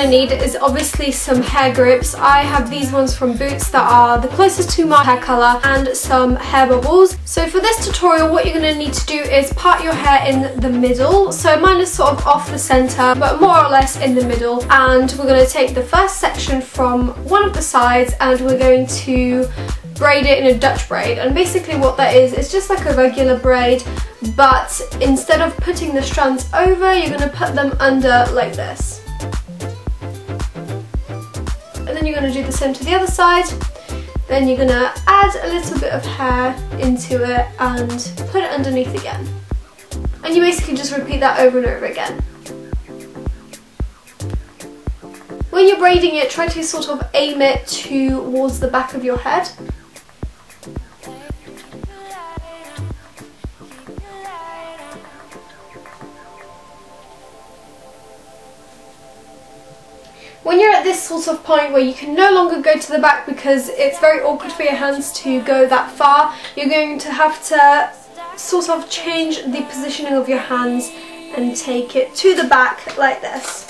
need is obviously some hair grips. I have these ones from Boots that are the closest to my hair colour, and some hair bubbles. So for this tutorial, what you're going to need to do is part your hair in the middle. So mine is sort of off the centre, but more or less in the middle. And we're going to take the first section from one of the sides and we're going to braid it in a Dutch braid. And basically what that is, it's just like a regular braid, but instead of putting the strands over, you're going to put them under like this. And then you're going to do the same to the other side. Then you're going to add a little bit of hair into it and put it underneath again. And you basically just repeat that over and over again. When you're braiding it, try to sort of aim it towards the back of your head. When you're at this sort of point where you can no longer go to the back because it's very awkward for your hands to go that far, you're going to have to sort of change the positioning of your hands and take it to the back like this.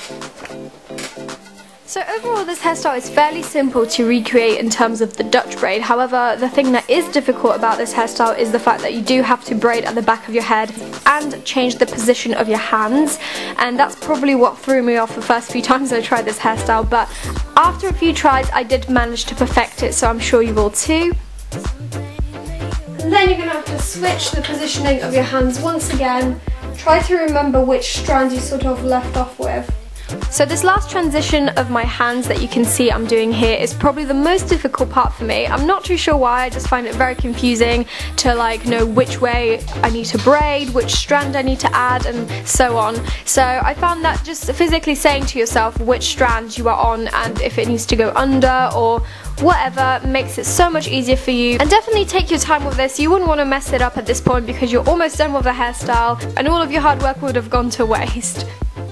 So overall, this hairstyle is fairly simple to recreate in terms of the Dutch braid. However, the thing that is difficult about this hairstyle is the fact that you do have to braid at the back of your head and change the position of your hands, and that's probably what threw me off the first few times I tried this hairstyle, but after a few tries I did manage to perfect it, so I'm sure you will too. And then you're going to have to switch the positioning of your hands once again. Try to remember which strand you sort of left off with. So this last transition of my hands that you can see I'm doing here is probably the most difficult part for me. I'm not too sure why, I just find it very confusing to like know which way I need to braid, which strand I need to add, and so on. So I found that just physically saying to yourself which strand you are on and if it needs to go under or whatever makes it so much easier for you. And definitely take your time with this. You wouldn't want to mess it up at this point because you're almost done with the hairstyle and all of your hard work would have gone to waste.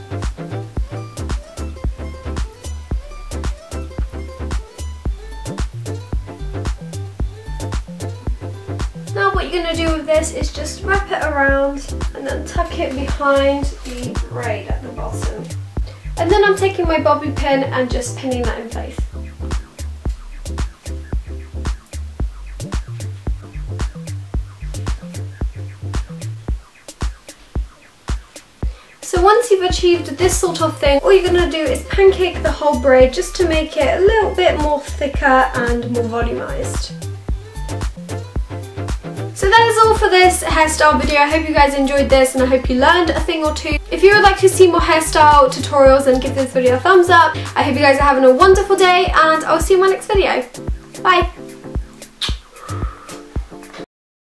Now what you're going to do with this is just wrap it around and then tuck it behind the braid at the bottom. And then I'm taking my bobby pin and just pinning that in place. So once you've achieved this sort of thing, all you're going to do is pancake the whole braid just to make it a little bit more thicker and more volumized. So that is all for this hairstyle video. I hope you guys enjoyed this and I hope you learned a thing or two. If you would like to see more hairstyle tutorials, then give this video a thumbs up. I hope you guys are having a wonderful day and I'll see you in my next video. Bye!